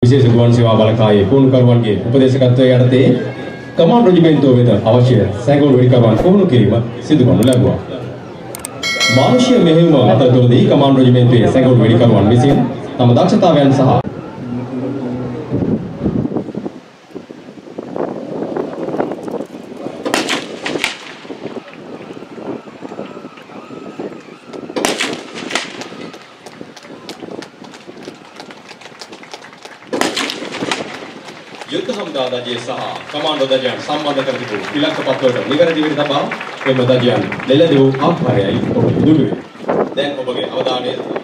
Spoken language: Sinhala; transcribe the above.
විශේෂ ගුවන් සේවා බලකායේ පුහුණුකරුවන්ගේ උපදේශකත්වයේ යටතේ කමාන්ඩ් රෙජිමෙන්තුව වෙත අවශ්‍ය සැඟවුණු වෙඩිකරුවන් පුහුණු කිරීම සිදු කරනු ලැබුවා. මානුෂීය මෙහෙයුම අතරතුරදී කමාන්ඩ් රෙජිමෙන්තුවේ සැඟවුණු වෙඩිකරුවන් විසින් තම දක්ෂතාවයන් සහ युद्ध हमुदा दजिए सह कमांडो दजियන් සම්බන්ධ කර තිබූ ඉලක්ක පත්වලට නිවැරදි වෙන්න තබා එම දජයන් ලෙලදෙව් ආකාරයයි ඔබ දුටුවේ. දැන් ඔබගේ අවධානය